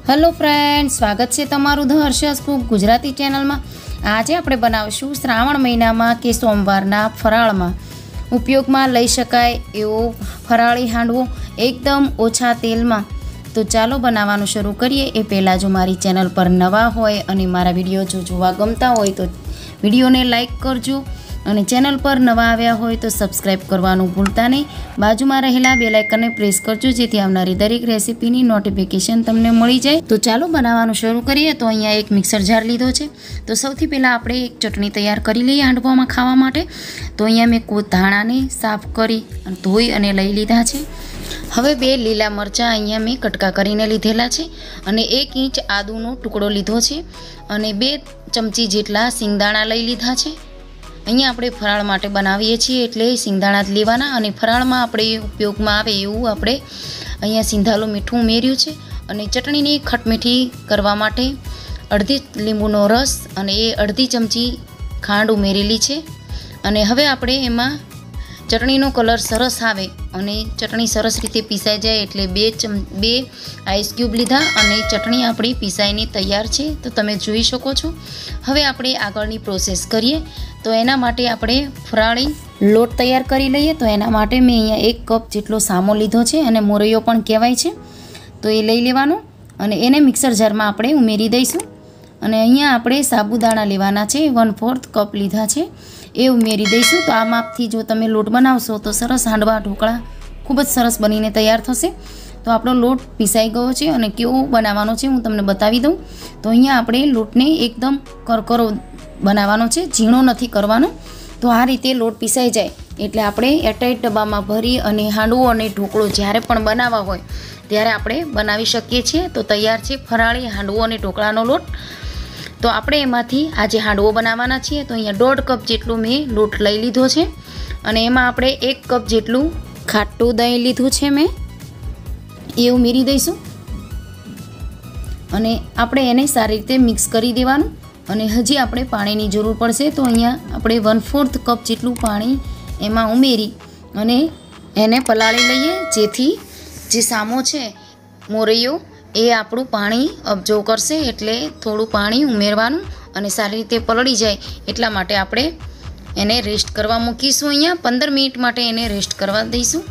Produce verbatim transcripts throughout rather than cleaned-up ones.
Hello friends, स्वागत है तमारू the Harsha cook Gujarati channel में। आज આપણે બનાવશું શ્રાવણ મહિનામાં કે સોમવારના ફરાળમાં ઉપયોગમાં લઈ શકાય એવો ફરાળી હાંડવો એકદમ ઓછા તેલમાં। તો ચાલો બનાવવાનું શરૂ કરીએ। એ પહેલાં જો મારી ચેનલ પર નવા હોય અને મારા વિડીયો જો જોવા ગમતા હોય તો વિડીયોને લાઈક કરજો અને ચેનલ પર નવા આવ્યા હોય તો સબસ્ક્રાઈબ કરવાનું ભૂલતા નહીં। બાજુમાં રહેલા બેલ આઇકનને પ્રેસ કરજો જેથી આવનારી દરેક રેસીપીની નોટિફિકેશન તમને મળી જાય। તો ચાલો બનાવવાનું શરૂ કરીએ। તો અહીંયા એક મિક્સર જાર લીધો છે। તો સૌથી પહેલાં આપણે એક ચટણી તૈયાર કરી લઈએ હાંડવામાં ખાવા માટે। તો અહીંયા મેં કોઈ ધાણાને સાફ કરી ધોઈ અને લઈ લીધા છે। હવે બે લીલા મરચાં અહીંયા મેં કટકા કરીને લીધેલા છે અને એક ઇંચ આદુનો ટુકડો લીધો છે અને બે ચમચી જેટલા સિંગદાણા લઈ લીધા છે। અહીંયા આપણે ફરાળ માટે બનાવીએ છીએ એટલે સિંગદાણા જ લેવાના અને ફરાળમાં આપણે ઉપયોગમાં આવે એવું આપણે અહીંયા સિંધાલું મીઠું ઉમેર્યું છે અને ચટણીની ખટમીઠી કરવા માટે અડધી લીંબુનો રસ અને એ અડધી ચમચી ખાંડ ઉમેરેલી છે। અને હવે આપણે એમાં ચટણીનો કલર સરસ આવે અને ચટણી સરસ રીતે પીસાઈ જાય એટલે બે ચમ બે આઈસ ક્યુબ લીધા અને ચટણી આપણી પીસાઈને તૈયાર છે। તો તમે જોઈ શકો છો। હવે આપણે આગળની પ્રોસેસ કરીએ। તો એના માટે આપણે ફરાળી લોટ તૈયાર કરી લઈએ। તો એના માટે મેં અહીંયા એક કપ જેટલો સામો લીધો છે અને મોરૈયો પણ કહેવાય છે। તો એ લઈ લેવાનો અને એને મિક્સર જારમાં આપણે ઉમેરી દઈશું અને અહીંયા આપણે સાબુદાણા લેવાના છે, વન ફોર્થ કપ લીધા છે, એ ઉમેરી દઈશું। તો આ માપથી જો તમે લોટ બનાવશો તો સરસ હાંડવા ઢોકળા ખૂબ જ સરસ બનીને તૈયાર થશે। તો આપણો લોટ પીસાઈ ગયો છે અને કેવો બનાવવાનો છે હું તમને બતાવી દઉં। તો અહીંયા આપણે લોટને એકદમ કરકરો બનાવવાનો છે, ઝીણો નથી કરવાનો। તો આ રીતે લોટ પીસાઈ જાય એટલે આપણે એરટાઈટ ડબ્બામાં ભરી અને હાંડવો અને ઢોકળો જ્યારે પણ બનાવવા હોય ત્યારે આપણે બનાવી શકીએ છીએ। તો તૈયાર છે ફરાળી હાંડવો અને ઢોકળાનો લોટ। તો આપણે એમાંથી આજે હાંડવો બનાવવાના છીએ। તો અહીંયા દોઢ કપ જેટલું મેં લોટ લઈ લીધો છે અને એમાં આપણે એક કપ જેટલું ખાટું દહીં લીધું છે મેં, એ ઉમેરી દઈશું અને આપણે એને સારી રીતે મિક્સ કરી દેવાનું અને હજી આપણે પાણીની જરૂર પડશે। તો અહીંયા આપણે વન ફોર્થ કપ જેટલું પાણી એમાં ઉમેરી અને એને પલાળી લઈએ જેથી જે સામો છે મોરૈયો એ આપણું પાણી અબજો કરશે। એટલે થોડું પાણી ઉમેરવાનું અને સારી રીતે પલળી જાય એટલા માટે આપણે એને રેસ્ટ કરવા મૂકીશું। અહીંયા પંદર મિનિટ માટે એને રેસ્ટ કરવા દઈશું।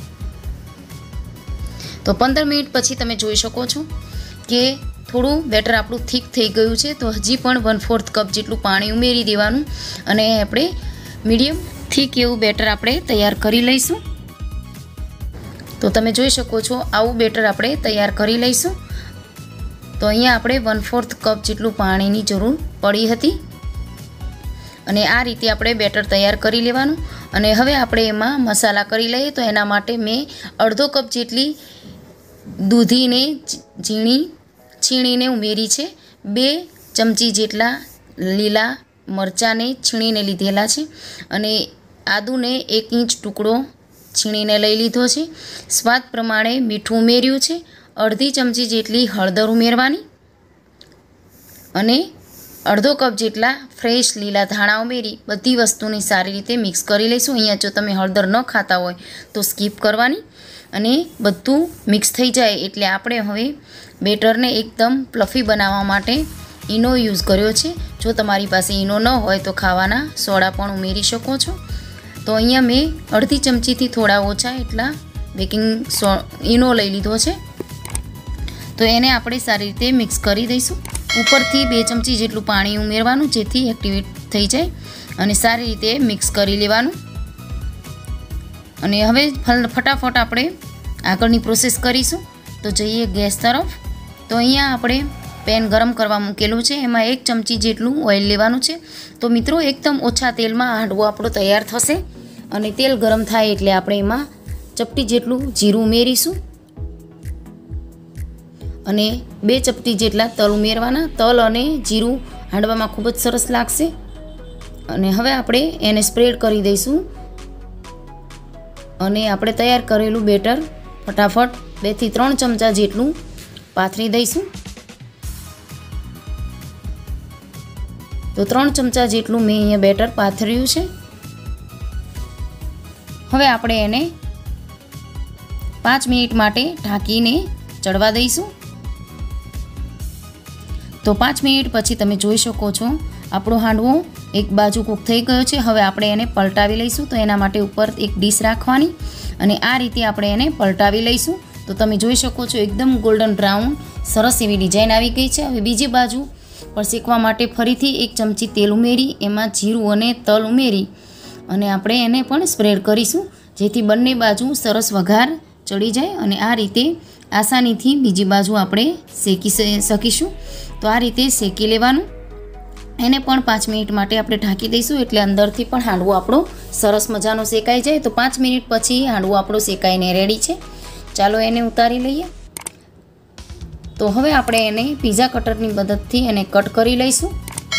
તો પંદર મિનિટ પછી તમે જોઈ શકો છો કે થોડું બેટર આપણું થીક થઈ ગયું છે। તો હજી પણ વન ફોર્થ કપ જેટલું પાણી ઉમેરી દેવાનું અને આપણે મીડિયમ થીક એવું બેટર આપણે તૈયાર કરી લઈશું। તો તમે જોઈ શકો છો આવું બેટર આપણે તૈયાર કરી લઈશું। તો અહીંયા આપણે વન ફોર્થ કપ જેટલું પાણીની જરૂર પડી હતી અને આ રીતે આપણે બેટર તૈયાર કરી લેવાનું અને હવે આપણે એમાં મસાલા કરી લઈએ। તો એના માટે મેં અડધો કપ જેટલી દૂધીને ઝીણી છીણીને ઉમેરી છે, બે ચમચી જેટલા લીલા મરચાંને છીણીને લીધેલા છે અને આદુને એક ઇંચ ટુકડો છીણીને લઈ લીધો છે, સ્વાદ પ્રમાણે મીઠું ઉમેર્યું છે, અડધી ચમચી જેટલી હળદર ઉમેરવાની અને અડધો કપ જેટલા ફ્રેશ લીલા ધાણા ઉમેરી બધી વસ્તુને સારી રીતે મિક્સ કરી લઈશું। અહીંયા જો તમે હળદર ન ખાતા હોય તો સ્કીપ કરવાની અને બધું મિક્સ થઈ જાય એટલે આપણે હવે બેટરને એકદમ પ્લફી બનાવવા માટે ઈનો યુઝ કર્યો છે। જો તમારી પાસે ઈનો ન હોય તો ખાવાના સોડા પણ ઉમેરી શકો છો। તો અહીંયા મેં અડધી ચમચીથી થોડા ઓછા એટલા બેકિંગ સો ઈનો લઈ લીધો છે। તો એને આપણે સારી રીતે મિક્સ કરી દઈશું। ઉપરથી બે ચમચી જેટલું પાણી ઉમેરવાનું જેથી એક્ટિવેટ થઈ જાય અને સારી રીતે મિક્સ કરી લેવાનું અને હવે ફટાફટ આપણે આગળની પ્રોસેસ કરીશું। તો જઈએ ગેસ તરફ। તો અહીંયા આપણે પેન ગરમ કરવા મૂકેલું છે, એમાં એક ચમચી જેટલું ઓઇલ લેવાનું છે। તો મિત્રો એકદમ ઓછા તેલમાં હાંડવો આપણો તૈયાર થશે અને તેલ ગરમ થાય એટલે આપણે એમાં ચપટી જેટલું જીરું ઉમેરીશું અને બે ચપટી જેટલા તલ ઉમેરવાના। તલ અને જીરું હાંડવામાં ખૂબ જ સરસ લાગશે અને હવે આપણે એને સ્પ્રેડ કરી દઈશું અને આપણે તૈયાર કરેલું બેટર ફટાફટ બેથી ત્રણ ચમચા જેટલું પાથરી દઈશું। તો ત્રણ ચમચા જેટલું મેં અહીંયા બેટર પાથર્યું છે। હવે આપણે એને પાંચ મિનિટ માટે ઢાંકીને ચડવા દઈશું। તો પાંચ મિનિટ પછી તમે જોઈ શકો છો આપણો હાંડવો એક બાજુ કૂક થઈ ગયો છે. હવે આપણે એને પલટાવી લઈશું. તો એના માટે ઉપર એક ડીશ રાખવાની અને આ રીતે આપણે એને પલટાવી લઈશું. તો તમે જોઈ શકો છો એકદમ ગોલ્ડન બ્રાઉન સરસ એવી ડિઝાઇન આવી ગઈ છે. હવે બીજી બાજુ પર શેકવા માટે ફરીથી એક ચમચી તેલ ઉમેરી એમાં જીરું અને તલ ઉમેરી અને આપણે એને પણ સ્પ્રેડ કરીશું, જેથી બંને બાજુ સરસ વઘાર ચડી જાય અને આ રીતે આસાનીથી બીજી બાજુ આપણે શેકી શકીશું. તો આ રીતે શેકી લેવાનું. એને પણ પાંચ મિનિટ માટે આપણે ઢાંકી દઈશું, એટલે અંદરથી પણ હાંડવો આપણો સરસ મજાનો શેકાઈ જાય. તો પાંચ મિનિટ પછી હાંડવો આપણો શેકાઈને રેડી છે. ચાલો એને ઉતારી લઈએ. તો હવે આપણે એને પીઝા કટરની મદદથી એને કટ કરી લઈશું.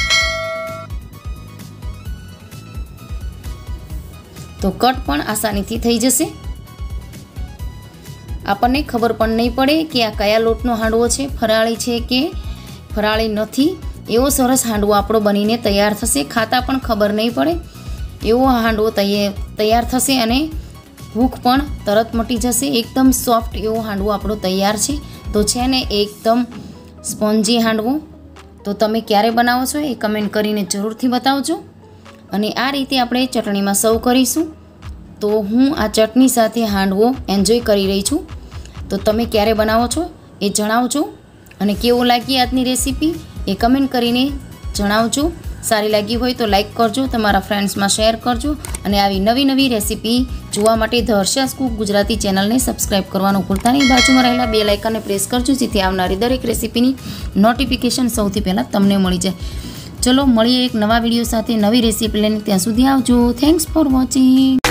તો કટ પણ આસાનીથી થઈ જશે. આપણને ખબર પણ નહીં પડે કે આ કયા લોટનો હાંડવો છે, ફરાળી છે કે ફરાળી નથી. એવો સરસ હાંડવો આપણો બનીને તૈયાર થશે. ખાતા પણ ખબર નહીં પડે એવો હાંડવો તૈયાર થશે અને ભૂખ પણ તરત મટી જશે. એકદમ સોફ્ટ એવો હાંડવો આપણો તૈયાર છે. તો છે ને એકદમ સ્પોન્જી હાંડવો. તો તમે ક્યારે બનાવો છો એ કમેન્ટ કરીને જરૂરથી બતાવજો. અને આ રીતે આપણે ચટણીમાં સર્વ કરીશું. તો હું આ ચટણી સાથે હાંડવો એન્જોય કરી રહી છું. તો તમે ક્યારે બનાવો છો એ જણાવજો. અને કેવો લાગી આજની રેસીપી એ કમેન્ટ કરીને જણાવજો. સારી લાગી હોય તો લાઈક કરજો, તમારા ફ્રેન્ડ્સમાં શેર કરજો અને આવી નવી નવી રેસીપી જોવા માટે ધ હર્ષાસ કુક ગુજરાતી ચેનલને સબસ્ક્રાઈબ કરવાનું ભૂલતા નહીં. બાજુમાં રહેલા બેલ આઇકનને પ્રેસ કરજો, જેથી આવનારી દરેક રેસીપીની નોટિફિકેશન સૌથી પહેલાં તમને મળી જાય. ચલો મળીએ એક નવા વિડીયો સાથે, નવી રેસીપી લઈને. ત્યાં સુધી આવજો. Thanks for watching.